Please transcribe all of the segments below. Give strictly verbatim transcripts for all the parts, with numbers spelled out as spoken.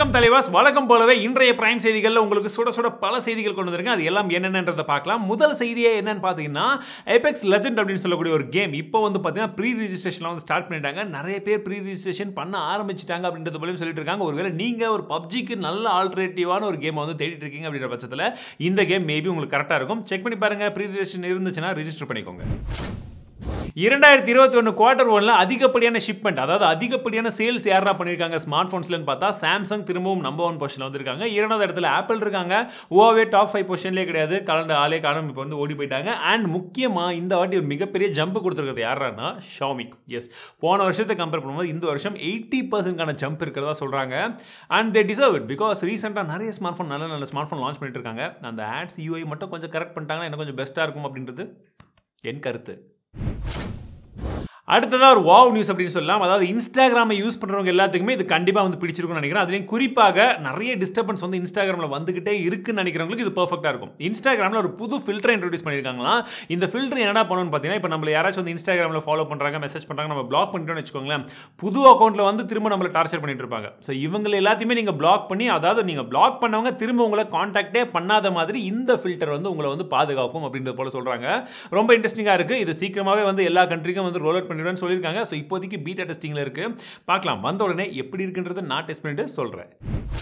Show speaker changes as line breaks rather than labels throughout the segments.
வணக்கம் தலைவாஸ். வழக்கம் போலவே இன்றைய பிரைம் செய்திகளில் உங்களுக்கு சுட சுட பல செய்திகள் கொண்டு வந்திருக்கேன். அது எல்லாம் என்னென்னன்றதை பார்க்கலாம். முதல் செய்தியே என்னன்னு பார்த்தீங்கன்னா, ஏபெக்ஸ் லெஜெண்ட் அப்படின்னு சொல்லக்கூடிய ஒரு கேம் இப்போ வந்து பார்த்தீங்கன்னா ப்ரீ ரிஜிஸ்ட்ரேஷன்லாம் வந்து ஸ்டார்ட் பண்ணிட்டாங்க. நிறைய பேர் ப்ரீ ரிஜிஸ்ட்ரேஷன் பண்ண ஆரம்பிச்சிட்டாங்க அப்படின்றது போலயும் சொல்லிட்டு இருக்காங்க. ஒருவேளை நீங்கள் ஒரு பப்ஜிக்கு நல்ல ஆல்டர்னேட்டிவான ஒரு கேமை வந்து தேடிட்டு இருக்கீங்க அப்படின்ற பட்சத்தில் இந்த கேம் மேபி உங்களுக்கு கரெக்டாக இருக்கும். செக் பண்ணி பாருங்கள். ப்ரீ ரிஜிஸ்ட்ரேஷன் இருந்துச்சுன்னா ரிஜிஸ்டர் பண்ணிக்கோங்க. இரண்டாயிரத்தி இருபத்தி ஒன்று குவார்டர் ஒன்ல அதிகப்படியான ஷிப்மெண்ட், அதாவது அதிகப்படியான சேல்ஸ் யாரா பண்ணியிருக்காங்க ஸ்மார்ட் ஃபோன்ஸ்லன்னு பார்த்தா சாம்சங் திரும்பவும் நம்பர் ஒன் பொசிஷனில் வந்திருக்காங்க. இரண்டாவது இடத்துல ஆப்பிள் இருக்காங்க. ஓவே டாப் ஃபைவ் பொசிஷன்லேயே கிடையாது. கலந்து ஆளே காணும் இப்போ வந்து ஓடி போயிட்டாங்க. அண்ட் முக்கியமாக இந்த வாட்டி ஒரு மிகப்பெரிய ஜம்ப் கொடுத்துருக்கிறது யாரானா ஷாமி. எஸ், போன வருஷத்தை கம்பேர் பண்ணும்போது இந்த வருஷம் எயிட்டி பர்சன்ட்கான ஜம்ப் இருக்கிறதா சொல்கிறாங்க. And they deserve it because ரீசெண்டாக நிறைய ஸ்மார்ட் ஃபோன் நல்ல நல்ல ஸ்மார்ட் ஃபோன் லான்ச் பண்ணிட்டு இருக்காங்க. அந்த ஆட்ஸ் யூஐ மட்டும் கொஞ்சம் கரெக்ட் பண்ணிட்டாங்கன்னா இன்னும் கொஞ்சம் பெஸ்ட்டாக இருக்கும் அப்படின்றது என் கருத்து. அடுத்ததாக ஒரு வாவ் நியூஸ் அப்படின்னு சொல்லலாம். அதாவது இன்ஸ்டாகிராமை யூஸ் பண்ணுறவங்க எல்லாத்துக்குமே இது கண்டிப்பாக வந்து பிடிச்சிருக்கும்னு நினைக்கிறேன். அதுலேயும் குறிப்பாக நிறைய டிஸ்டர்பன்ஸ் வந்து இன்ஸ்டாகிராமில் வந்துகிட்டே இருக்குன்னு நினைக்கிறவங்களுக்கு இது பர்ஃபெக்டாக இருக்கும். இன்ஸ்டாகிராமில் ஒரு புது ஃபில்டரை இன்ட்ரோடியூஸ் பண்ணியிருக்காங்களாம். இந்த ஃபில்டர் என்னடா பண்ணணும்னு பார்த்தீங்கன்னா, இப்போ நம்ம யாராச்சும் வந்து இன்ஸ்டாகிராமில் ஃபாலோ பண்ணுறாங்க, மெசேஜ் பண்ணுறாங்க, நம்ம பிளாக் பண்ணிட்டோம்னு வச்சுக்கோங்களேன், புது அக்கௌண்ட்டில் வந்து திரும்ப நம்மளை டார்ச்சர் பண்ணிட்டு இருப்பாங்க. ஸோ இவங்க எல்லாத்தையுமே நீங்கள் பிளாக் பண்ணி, அதாவது நீங்கள் பிளாக் பண்ணவங்க திரும்ப உங்களை கான்டாக்டே பண்ணாத மாதிரி இந்த ஃபில்டர் வந்து உங்களை வந்து பாதுகாக்கும் அப்படின்றது போல சொல்கிறாங்க. ரொம்ப இன்ட்ரெஸ்டிங்காக இருக்குது. இது சீக்கிரமாகவே வந்து எல்லா கண்ட்ரிக்கும் வந்து ரோல் அவுட் பண்ணிடுவேன்னு சொல்லியிருக்காங்க. ஸோ இப்போதைக்கு பீட்டா டெஸ்டிங்கில் இருக்குது. பார்க்கலாம், வந்த உடனே எப்படி இருக்குன்றது நான் டெஸ்ட் பண்ணிட்டு சொல்கிறேன்.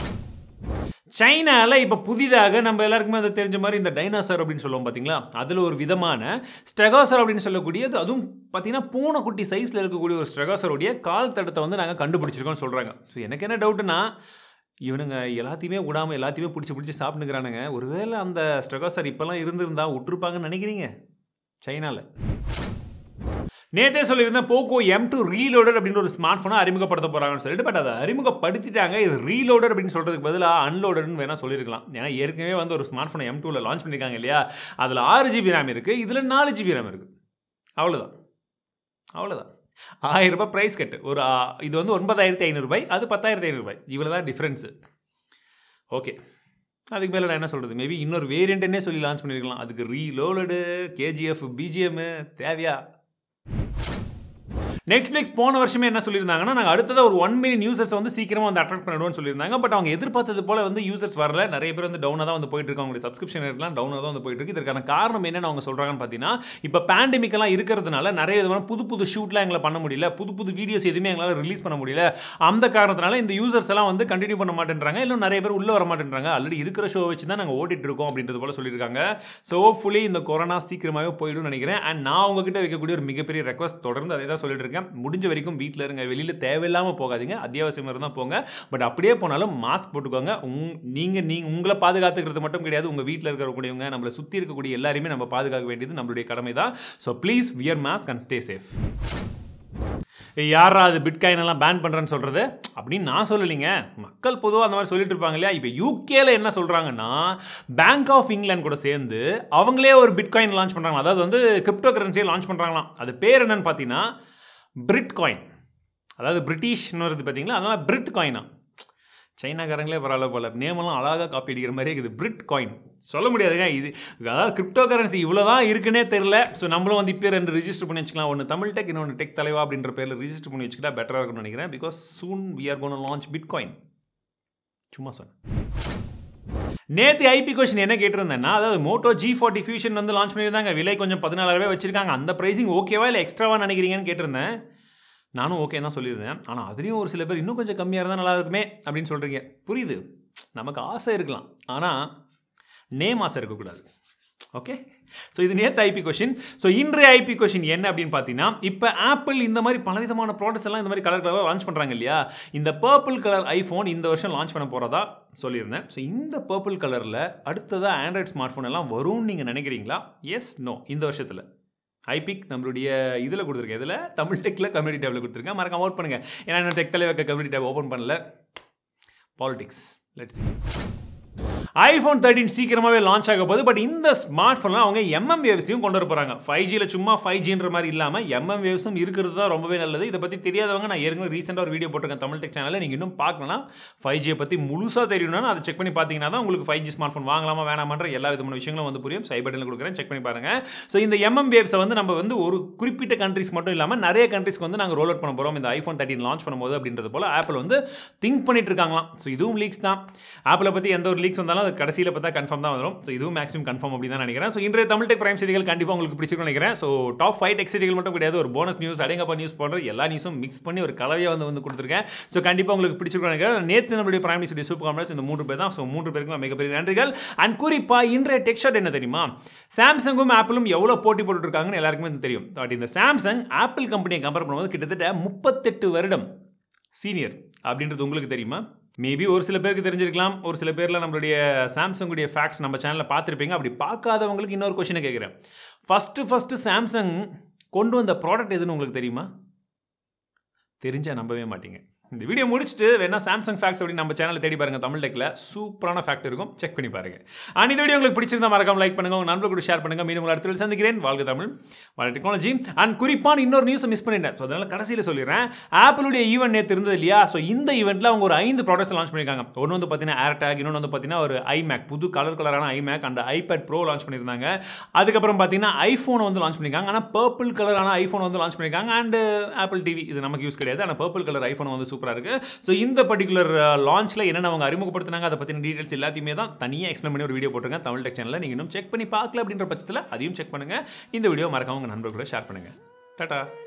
சைனாவில் இப்போ புதிதாக நம்ம எல்லாருக்குமே அது தெரிஞ்ச மாதிரி இந்த டைனாசர் அப்படின்னு சொல்லுவோம் பார்த்தீங்களா, அதில் ஒரு விதமான ஸ்டெகோசர் அப்படின்னு சொல்லக்கூடியது, அதுவும் பார்த்தீங்கன்னா பூனைக்குட்டி சைஸில் இருக்கக்கூடிய ஒரு ஸ்டெகோசருடைய கால் தடத்தை வந்து நாங்கள் கண்டுபிடிச்சிருக்கோம்னு சொல்கிறாங்க. ஸோ எனக்கு என்ன டவுட்டுன்னா, இவனுங்க எல்லாத்தையுமே விடாமல் எல்லாத்தையுமே பிடிச்சி பிடிச்சி சாப்பிட்டுக்கிறானுங்க. ஒருவேளை அந்த ஸ்டெகோசர் இப்போல்லாம் இருந்திருந்தா விட்டுருப்பாங்கன்னு நினைக்கிறீங்க சைனாவில்? நேற்றே சொல்லியிருந்தேன், போக்கோ எம் டூ ரீலோடர் அப்படின்னு ஒரு ஸ்மார்ட் ஃபோனை அறிமுகப்படுத்த போகிறாங்கன்னு சொல்லிட்டு, பட் அதை அறிமுகப்படுத்திட்டாங்க. இது ரீலோடர் அப்படின்னு சொல்கிறதுக்கு பதிலாக அன்லோடர்னு வேணால் சொல்லியிருக்கலாம். ஏன்னா ஏற்கனவே வந்து ஒரு ஸ்மார்ட் ஃபோனை எம் டூவில் லான்ச் பண்ணியிருக்காங்க இல்லையா, அதில் ஆறு ஜிபி ரேம் இருக்குது, இதில் நாலு ஜிபி ரேம் இருக்குது. அவ்வளோதான் அவ்வளோதான் ஆயிரம் ரூபாய் ப்ரைஸ் கட்டு. ஒரு இது வந்து ஒன்பதாயிரத்தி ஐநூறுபாய், அது பத்தாயிரத்தி ஐநூறுபாய், இவ்வளோ தான் டிஃப்ரென்ஸு. ஓகே, அதுக்கு மேலே நான் என்ன சொல்கிறது, மேபி இன்னொரு வேரியண்ட்டுன்னே சொல்லி லான்ச் பண்ணியிருக்கலாம். அதுக்கு ரீலோடடு, கேஜிஎஃப், பிஜிஎம்மு தேவையா? நெட்ஃப்ளிக்ஸ் போன வருஷமே என்ன சொல்லியிருந்தாங்கன்னா, நாங்கள் அடுத்ததாக ஒரு ஒன் மில்லியன் யூசர்ஸ் வந்து சீக்கிரமாக வந்து அட்ராக்ட் பண்ணிடுவோம்னு சொல்லியிருந்தாங்க. பட் அவங்க எதிர்பார்த்தது போல் வந்து யூசர்ஸ் வரல. நிறைய பேர் வந்து டவுனாக தான் வந்து போயிட்டு இருக்காங்க. அவங்களுடைய சப்ஸ்கிரிப்ஷன் ரேட்லாம் டவுனாக தான் வந்து போயிட்டு இருக்கு. இதற்கான காரணம் என்னென்னு அவங்க சொல்கிறாங்கன்னு பார்த்தீங்கன்னா, இப்போ பேண்டமிக்கெல்லாம் இருக்கிறதுனால நிறைய விதமான புது புது ஷூட்லாம் எங்களை பண்ண முடியல, புது புது வீடியோஸ் எதுவுமே எங்களால் ரிலீஸ் பண்ண முடியல. அந்த காரணத்தினால இந்த யூசர்ஸ் எல்லாம் வந்து கண்டினியூ பண்ண மாட்டேன்றாங்க. இல்லை நிறைய பேர் உள்ளே வர மாட்டேன்றாங்க. ஆல்ரெடி இருக்கிற ஷோ வச்சு தான் நாங்கள் ஓட்டிட்டு இருக்கோம் அப்படின்றது போல சொல்லியிருக்காங்க. ஸோ ஹோப்ஃபுல்லி இந்த கொரோனா சீக்கிரமாகவே போயிடும்னு நினைக்கிறேன். அண்ட் நான் உங்ககிட்ட வைக்கக்கூடிய ஒரு மிகப்பெரிய ரெக்வஸ்ட், தொடர்ந்து அதே தான் சொல்லிட்டு இருக்கேன், முடிஞ்ச வரைக்கும் வீட்டில் இருங்க, வெளியில் தேவையில்லாமல் போகாதீங்க. அத்தியாவசியம் இருந்தால் போங்க, பட் அப்படியே போனாலும் மாஸ்க் போட்டுக்கோங்க. நீங்கள் நீங்கள் உங்களை பாதுகாத்துக்கிறது மட்டும் கிடையாது, உங்கள் வீட்டில் இருக்கக்கூடியவங்க, நம்மளை சுற்றி இருக்கக்கூடிய எல்லாரையுமே நம்ம பாதுகாக்க வேண்டியது நம்மளுடைய கடமை தான். So please wear mask and stay safe. யாரா அது பிட்காயின் எல்லாம் பேன் பண்ணுறேன்னு சொல்கிறது அப்படின்னு நான் சொல்லலைங்க. மக்கள் பொதுவாக அந்த மாதிரி சொல்லிட்டு இருப்பாங்க இல்லையா. இப்போ யூகேல என்ன சொல்கிறாங்கன்னா, பேங்க் ஆஃப் இங்கிலாந்து கூட சேர்ந்து அவங்களே ஒரு பிட்காயின் லான்ச் பண்ணுறாங்க. அதாவது வந்து கிரிப்டோ கரன்சியை லான்ச் பண்ணுறாங்களாம். அது பேர் என்னன்னு பார்த்தீங்கன்னா பிரிட் காயின். அதாவது பிரிட்டிஷ்னு வருது பார்த்தீங்களா, அதனால் பிரிட் காயினா. சைனாக்காரங்களே பரவாயில்ல போல, நேமெல்லாம் அழகாக காப்பி அடிக்கிற மாதிரி இருக்குது. பிரிட் காயின் சொல்ல முடியாதுங்க. இது அதாவது கிரிப்டோ கரன்சி இவ்வளோ தான் இருக்குன்னே தெரில. ஸோ நம்மளும் வந்து இப்போ ரெண்டு ரிஜிஸ்டர் பண்ணி வச்சுக்கலாம். ஒன்று தமிழ் டெக், இன்னொன்று டெக் தலைவா அப்படின்ற பேரில் ரிஜிஸ்டர் பண்ணி வச்சுக்கிட்டா பெட்டராக இருக்கும்னு நினைக்கிறேன். Because soon we are gonna launch bitcoin. சும்மா சொன்னேன். நேற்று ஐபி கொஸ்டின் என்ன கேட்டிருந்தேன்னா, அதாவது மோட்டோ ஜி ஃபார்ட்டி ஃபியூஷன் வந்து லான்ச் பண்ணியிருந்தாங்க. விலை கொஞ்சம் பதினாலாயிரம் வச்சிருக்காங்க. அந்த ப்ரைஸிங் ஓகேவா இல்லை எக்ஸ்ட்ராவாக நினைக்கிறீங்கன்னு கேட்டிருந்தேன். நானும் ஓகே தான் சொல்லியிருந்தேன். ஆனால் அதுலேயும் ஒரு சில பேர் இன்னும் கொஞ்சம் கம்மியாக இருந்தால் நல்லா இருக்குமே அப்படின்னு சொல்கிறீங்க. புரியுது, நமக்கு ஆசை இருக்கலாம், ஆனால் நேம் ஆசை இருக்கக்கூடாது. ஓகே, ஸோ இது நேற்று ஐபி கொஷின். ஸோ இன்றைய ஐபி கொஷின் என்ன அப்படின்னு பார்த்தீங்கன்னா, இப்போ ஆப்பிள் இந்த மாதிரி பலவிதமான ப்ராடக்ட்ஸ் எல்லாம் இந்த மாதிரி கலர் கலராக லான்ச் பண்ணுறாங்க இல்லையா. இந்த பர்பிள் கலர் ஐஃபோன் இந்த வருஷம் லான்ச் பண்ண போகிறதா சொல்லியிருந்தேன். ஸோ இந்த பர்பிள் கலரில் அடுத்ததாக ஆண்ட்ராய்ட் ஸ்மார்ட் ஃபோன் எல்லாம் வரும்னு நீங்கள் நினைக்கிறீங்களா? Yes, no. இந்த வருஷத்தில் ஐபிக் நம்மளுடைய இதில் கொடுத்துருக்கேன், இதில் தமிழ் டெக்கில் கம்யூனிட்டி டேபில் கொடுத்துருக்கேன். மறக்காம அவுட் பண்ணுங்கள். ஏன்னா என்ன டெக் தலைவர் கம்யூனிட்டி டேப் ஓப்பன் பண்ணல. Politics, let's see. IPhone thirteen சீக்கிரமாகவே லான்ச் ஆக போகுது. பட் இந்த ஸ்மார்ட் ஃபோனில் அவங்க எம்எம் வேவ்ஸையும் கொண்டு வர போகிறாங்க. ஃபைவ் ஜியில் சும்மா ஃபைவ் ஜின்ற மாதிரி இல்லாமல் எம்எம் வேவ்ஸும் இருக்கிறது தான் ரொம்பவே நல்லது. இதை பற்றி தெரியாதவங்க நான் ஏற்கனவே ரீசெண்டாக ஒரு வீடியோ போட்டிருக்கேன் தமிழ் டெக் சேனலில். நீங்கள் இன்னும் பார்க்கலாம். ஃபைவ் ஜியை பற்றி முழுசாக தெரியணும்னா அதை செக் பண்ணி பார்த்தீங்கன்னா தான் உங்களுக்கு ஃபைவ் ஜி ஸ்மார்ட் ஃபோன் வாங்கலாமா வேணாமன்ற எல்லா விதமான விஷயங்களும் வந்து புரியும். சைபர் பட்டனில் கொடுக்குறேன், செக் பண்ணி பாருங்கள். ஸோ இந்த எம்எம் வேவ்ஸை வந்து நம்ம வந்து ஒரு குறிப்பிட்ட கண்ட்ரிஸ் மட்டும் இல்லாமல் நிறைய கண்ட்ரிஸ்க்கு வந்து நாங்கள் ரோல் அவுட் பண்ண போகிறோம் இந்த ஐஃபோன் தேர்ட்டீன் லான்ச் பண்ணும்போது அப்படின்றது போல் ஆப்பிள் வந்து திங்க் பண்ணிட்டு இருக்காங்களாம். ஸோ இதுவும் லீக்ஸ் தான். ஆப்பிளை பற்றி எந்த ஒரு லீக்ஸ் வந்தாலும் அது கடைசியில் பார்த்தா கன்ஃபார்ம் தான் வரும். ஸோ இதுவும் மேக்ஸிமம் கன்ஃபார்ம் அப்படி தான் நினைக்கிறேன். ஸோ இன்றைய தமிழ் டெக் பிரைம் செய்திகள் கண்டிப்பாக உங்களுக்கு பிடிச்சிருக்கும்னு நினைக்கிறேன். ஸோ டாப் ஃபைவ் டெக் செய்திகள் மட்டும் கிடையாது, ஒரு போனஸ் நியூஸ், அடங்கப்பா நியூஸ் போன்ற எல்லா நியூஸும் மிக்ஸ் பண்ணி ஒரு கலவையாக வந்து வந்து கொடுத்துருக்கேன். ஸோ கண்டிப்பாக உங்களுக்கு பிடிச்சிருக்கும்னு நினைக்கிறேன். நேற்று நம்மளுடைய பிரைம் நியூஸ் சூப்பர் காமர்ஸ் இந்த மூன்று பேர் தான். ஸோ மூன்று பேருக்கு மிகப்பெரிய நன்றிகள். அண்ட் குறிப்பாக இன்றைய டெக் ஷாட் என்ன தெரியுமா, சாம்சங்கும் ஆப்பிளும் எவ்வளோ போட்டி போட்டுட்டு இருக்காங்கன்னு எல்லாருக்குமே தெரியும். பட் இந்த சாம்சங் ஆப்பிள் கம்பெனியை கம்பேர் பண்ணும்போது கிட்டத்தட்ட முப்பத்தெட்டு வருடம் சீனியர் அப்படின்றது உங்களுக்கு தெரியுமா? மேபி ஒரு சில பேருக்கு தெரிஞ்சிருக்கலாம், ஒரு சில பேரில் நம்மளுடைய சாம்சங்குடைய ஃபேக்ட்ஸ் நம்ம சேனலில் பார்த்துருப்பீங்க. அப்படி பார்க்காதவங்களுக்கு இன்னொரு கொஸ்டினை கேட்குறேன். ஃபஸ்ட்டு ஃபஸ்ட்டு சாம்சங் கொண்டு வந்த ப்ராடக்ட் எதுன்னு உங்களுக்கு தெரியுமா? தெரிஞ்சால் நம்பவே மாட்டீங்க. இந்த வீடியோ முடிச்சுட்டு வேணா சாம்சங் ஃபேக்ட்ஸ் அப்படின்னு நம்ம சேனலில் தேடி பாருங்கள். தமிழ் டெக்கில் சூப்பரான ஃபேக்ட் இருக்கும், செக் பண்ணி பாருங்கள். அண்ட் இந்த வீடியோ உங்களுக்கு பிடிச்சிருந்தா மறக்காம லைக் பண்ணுங்கள், உங்கள் நண்பர்கள் கூட ஷேர் பண்ணுங்கள். மீண்டும் உங்கள் அடுத்த சந்திக்கிறேன். வாழ்க தமிழ், வாழ்க டெக்னாலஜி. அண்ட் குறிப்பான இன்னொரு நியூஸை மிஸ் பண்ணிட்டேன். ஸோ அதனால் கடைசியில் சொல்லிடுறேன். ஆப்பிளுடைய ஈவெண்ட் நேற்று இருந்தது இல்லையா? ஸோ இந்த ஈவெண்ட்டில் அவங்க ஒரு ஐந்து ப்ராடக்ட்ஸ் லான்ச் பண்ணியிருக்காங்க. ஒன்று வந்து பார்த்தீங்கன்னா ஏர்டேக், இன்னொன்று வந்து பார்த்தீங்கன்னா ஒரு ஐமேக், புது கலர் கலரான iMac and iPad Pro launch பண்ணியிருந்தாங்க. அதுக்கப்புறம் பார்த்தீங்கன்னா ஐஃபோனை வந்து லான்ச் பண்ணியிருக்காங்க. ஆனால் பர்பிள் கலரான ஐஃபோன் வந்து லான்ச் பண்ணியிருக்காங்க. அண்ட் ஆப்பிள் டிவி இது நமக்கு யூஸ் கிடையாது, ஆனால் பர்பிள் கலர் ஐஃபோன் வந்து சூப்பராக இருக்குது. ஸோ இந்த பர்டிகுலர் லான்ச்சில் என்னென்ன அவங்க அறிமுகப்படுத்தினாங்க அதை பற்றின டீட்டெயில்ஸ் எல்லாத்தையுமே தான் தனியாக எக்ஸ்பிளைன் பண்ணி ஒரு வீடியோ போட்டிருக்கேன் தமிழ் டெக் சேனலில். நீங்கள் இன்னும் செக் பண்ணி பார்க்கல அப்படின்ற பட்சத்தில் அதையும் செக் பண்ணுங்கள். இந்த வீடியோ மறக்காம உங்கள் நண்பர்களோட ஷேர் பண்ணுங்கள். டாடா.